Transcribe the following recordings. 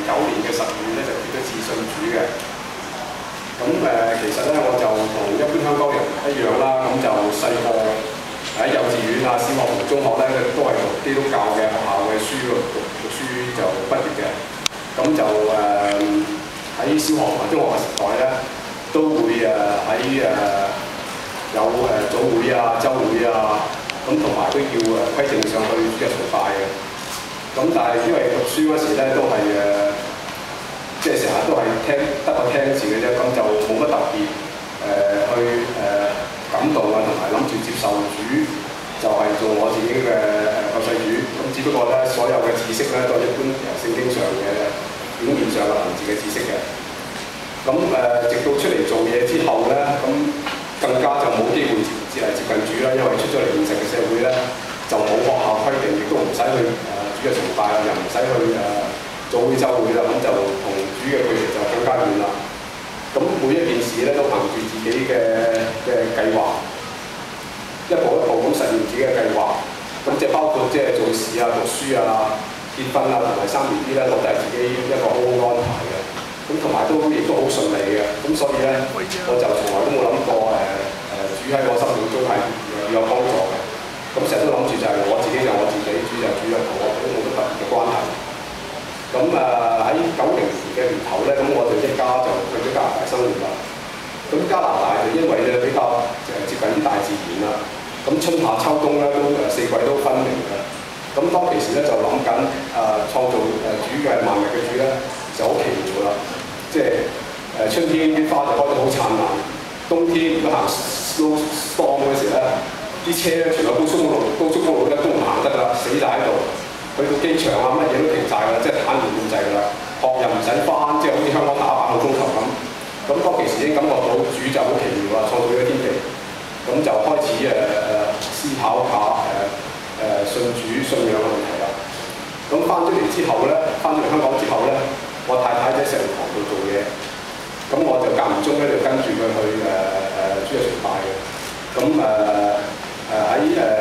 年嘅12月咧就決咗志信主嘅。咁其實咧我就同一般香港人一樣啦，咁就細個喺幼稚園啊、小學同中學咧都係讀基督教嘅學校嘅書讀書就畢業嘅。咁就喺小學同埋中學嘅時代咧，都會喺有組會啊、週會啊，咁同埋都要規定上去主日崇拜嘅。咁但係因為讀書嗰時咧都係即係成日都係得個聽字嘅啫，咁就冇乜特別去感動啊，同埋諗住接受主，就係做我自己嘅救世主。咁只不過咧，所有嘅知識咧都係一般聖經上嘅表面上嘅文字嘅知識嘅。咁直到出嚟做嘢之後咧，咁更加就冇機會接近主啦，因為出咗嚟現實嘅社會咧，就冇學校規定，亦都唔使去主日崇拜，又唔使去早會週會啦，咁就同主嘅距離就更加遠啦。咁每一件事咧都憑住自己嘅計劃，一步一步咁實現自己嘅計劃。咁即係包括即係做事啊、讀書啊、結婚啊同埋生 BB 咧，我都係自己一個好好安排嘅。咁同埋亦都好順利嘅。咁所以咧，我就從來都冇諗過主喺我心目中係有幫助嘅。咁成日都諗住就係我自己就我自己，主就主就同我都冇乜特別嘅關係。咁喺90年嘅年頭咧，咁我哋一家就去咗加拿大生活啦。咁加拿大就因為咧比較接近啲大自然啦，咁春夏秋冬咧都4季都分明嘅。咁當其時咧就諗緊創造主嘅萬物嘅主咧就好奇妙啦，即係春天啲花就開得好燦爛，冬天如果行 snowstorm 嗰時咧，啲車咧全部高速公路咧都唔行得啦，死晒喺度。去到機場啊，乜嘢都停晒㗎啦，即係癱瘓咁滯㗎啦。學又唔使返，即係好似香港打8個鐘頭咁。咁當其時已經感覺到主就好奇妙啦，創造咗天地。咁就開始思考下信主信仰嘅問題啦。咁翻咗嚟之後咧，翻咗嚟香港之後咧，我太太喺石堂度做嘢，咁我就間唔中咧就跟住佢去主日崇拜嘅。咁喺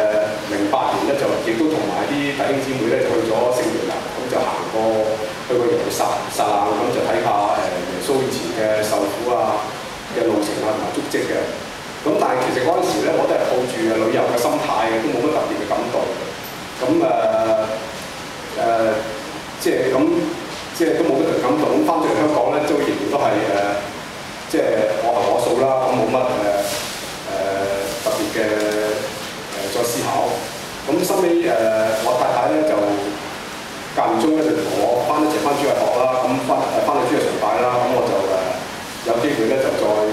08年咧就亦都同埋啲弟兄姊妹咧就去咗聖約啦，咁就行過去個耶路撒冷，咁就睇下耶穌以前嘅受苦啊嘅路程啊同埋足跡嘅。咁但係其實嗰陣時咧，我都係抱住旅遊嘅心態嘅，都冇乜特別嘅感動。咁即係都冇乜特別感動。咁翻咗嚟香港咧，都仍然都係即係我行我素啦，咁冇乜特別嘅再思考。咁收尾我太太咧就間唔中咧就同我一齊翻主日學啦，咁翻去主日崇拜啦，咁我就有機會咧就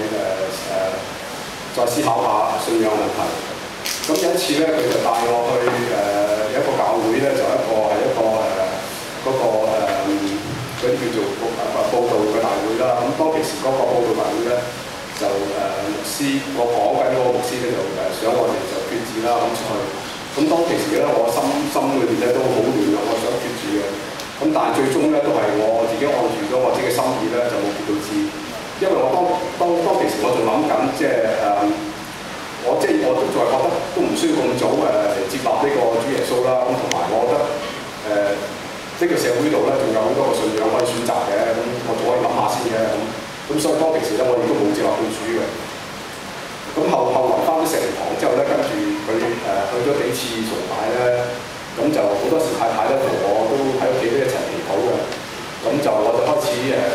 再思考下信仰問題。咁有一次咧，佢就帶我去有一個教會咧，就係一個嗰啲叫做報道嘅大會啦。咁當其時嗰個報道大會咧，就牧師我講緊嗰個牧師咧就想我哋就決志啦，咁出去。咁當其時咧，我心裏邊咧都好亂啊，我想決志嘅。咁但係最終咧都係我自己按住咗我自己嘅心意咧，就冇決到志。因為我當其時我仲諗緊，即係我都仲係覺得都唔需要咁早接納呢個主耶穌啦。咁同埋我覺得呢個社會度咧仲有好多個信仰可以選擇嘅，咁我仲可以諗下先嘅。咁所以當其時咧，我亦都冇接納到主嘅。咁後來翻咗成堂之後咧，跟住佢去咗幾次崇拜咧，咁就好多時太太咧同我都喺屋企都一齊祈禱嘅。咁就我就開始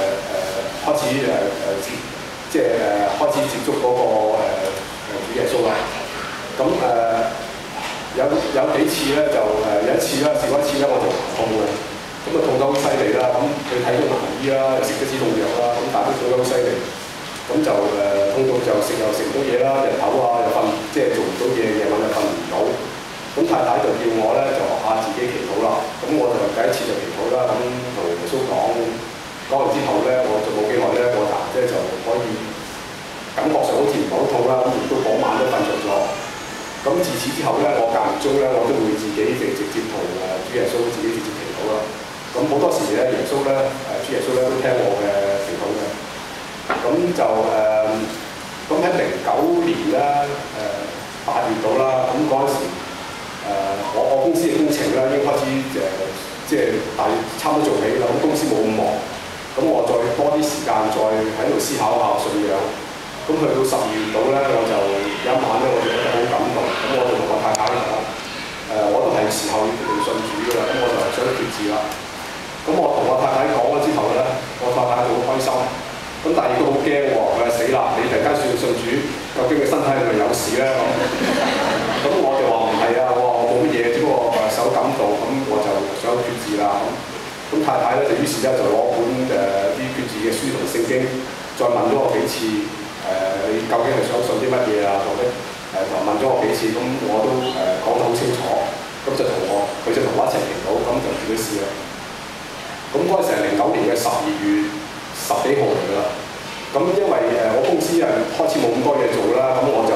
接觸嗰個主耶穌啦。咁有幾次咧就有一次啦，試過一次咧我就痛嘅，咁啊痛得好犀利啦。咁佢睇咗牙醫啦，又食咗止痛藥啦，咁但係都痛得好犀利。咁就痛到就食唔到嘢啦，日頭啊又瞓，即係做唔到嘢，夜晚又瞓唔到。咁太太就叫我咧就學下自己祈禱啦。咁我就第一次就祈禱啦，咁同耶穌講完之後咧，我就冇幾耐咧，我即係就可以感覺上好似唔係好痛啦。咁亦都嗰晚都瞓着咗。咁自此之後咧，我間唔中咧，我都會自己直接同主耶穌自己直接祈禱啦。咁好多時咧，耶穌咧主耶穌咧都聽我嘅祈禱嘅。咁就咁喺09年咧8月到啦，咁嗰陣時我公司嘅工程咧已經開始即係大約差唔多做起啦，咁公司冇咁忙，咁我再多啲時間再喺度思考下信仰。咁去到12月度咧，我就有一晚咧，我就覺得好感動。咁我就同我太太講，我都係時候要決定信主㗎啦。咁我就想決志啦。咁我同我太太講咗之後咧，我太太就好開心。咁但係亦都好驚喎，佢話死啦！你突然間信主，究竟佢身體係咪有事咧？咁我就話唔係啊，我冇乜嘢，只不過手感到，咁我就想決志啦。咁太太咧就於是咧就攞本啲決志嘅書同聖經，再問咗我幾次。你究竟係想信啲乜嘢啊？或者就問咗我幾次，咁我都講得好清楚，咁就佢就同我一齊祈禱，咁就叫佢試啦。咁嗰陣時係09年嘅12月10幾號嚟㗎啦。咁因為我公司開始冇咁多嘢做啦，咁我就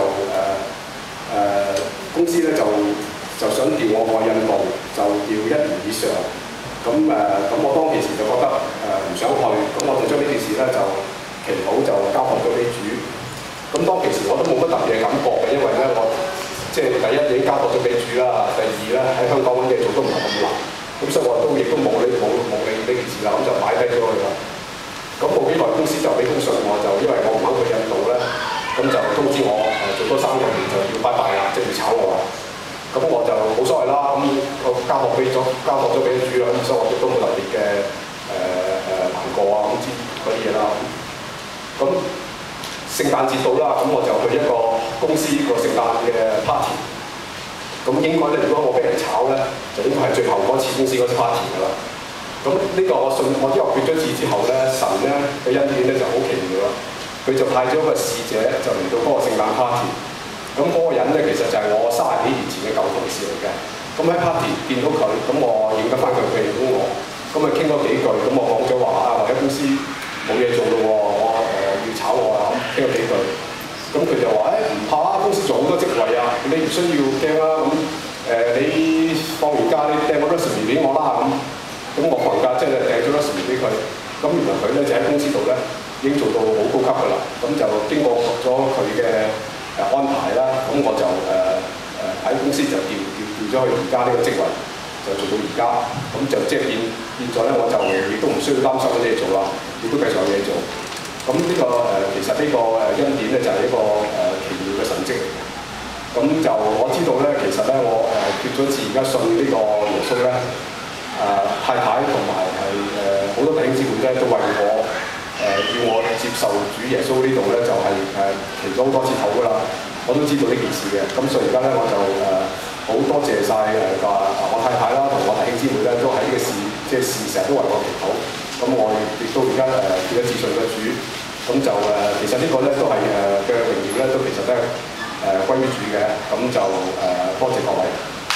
公司咧就想調我過印度，就調1年以上。咁我當其時就覺得唔想去，咁我就將呢件事咧就祈禱就交託咗俾主。咁當其時我都冇乜特別嘅感覺嘅，因為咧我即係第一已經交託咗俾主啦，第二咧喺香港揾嘢做都唔係咁難，咁所以我亦都冇理呢件事啦，咁就擺低咗佢啦。咁冇幾耐公司就俾封信我，就因為我唔肯去印度咧，咁就通知我做多3個月就要拜拜啦，即係要炒我啦。咁我就冇所謂啦，咁我交託咗俾主啦，咁所以我亦都冇特別嘅難過啊，咁之嗰啲嘢啦。咁聖誕節到啦，咁我就去一個公司個聖誕嘅 party。咁應該咧，如果我俾人炒咧，就應該係最後嗰次公司嗰次 party 㗎啦。咁呢個我因為決咗志之後咧，神咧嘅恩典咧就好奇妙啦。佢就派咗個使者就嚟到嗰個聖誕 party。咁嗰個人咧其實就係我30幾年前嘅舊同事嚟嘅。咁喺 party 見到佢，咁我認得翻佢，佢認到我。咁咪傾多幾句，咁我講咗話啊，或者公司冇嘢做咯喎，我要炒我啊，咁傾咗幾句。咁佢就話唔怕啊，公司做好多職位啊，你唔需要驚啦。咁你放完假你掟個 resume 俾我啦咁我放完假即係掟咗 resume 俾佢。咁原來佢咧就喺公司度咧已經做到好高級㗎啦。咁就經過咗佢嘅安排啦，咁我就喺公司就調咗去而家呢個職位，就做到而家。咁就即係變咗咧，我就亦都唔需要擔心嗰啲嘢做啦，亦都繼續有嘢做。咁呢個其實呢個恩典咧就係一個奇妙嘅神蹟嚟嘅。咁就我知道咧，其實咧我決咗志而家信呢個耶穌咧，太太同埋係好多弟兄姊妹咧都為我要我接受主耶穌呢度咧就係祈咗好多次禱㗎啦。我都知道呢件事嘅。咁所以而家咧我就好多謝晒我太太啦同我弟兄姊妹咧都喺呢個事即係事成日都為我祈禱。咁我亦都而家決咗志信嘅主，咁就其實呢個咧都係嘅榮耀咧，都其實都係歸於主嘅，咁就多謝各位。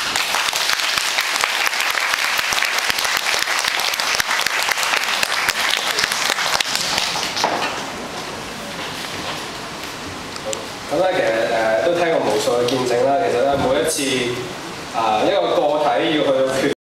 咁咧其實都聽過無數嘅見證啦，其實咧每一次一個個體要去到決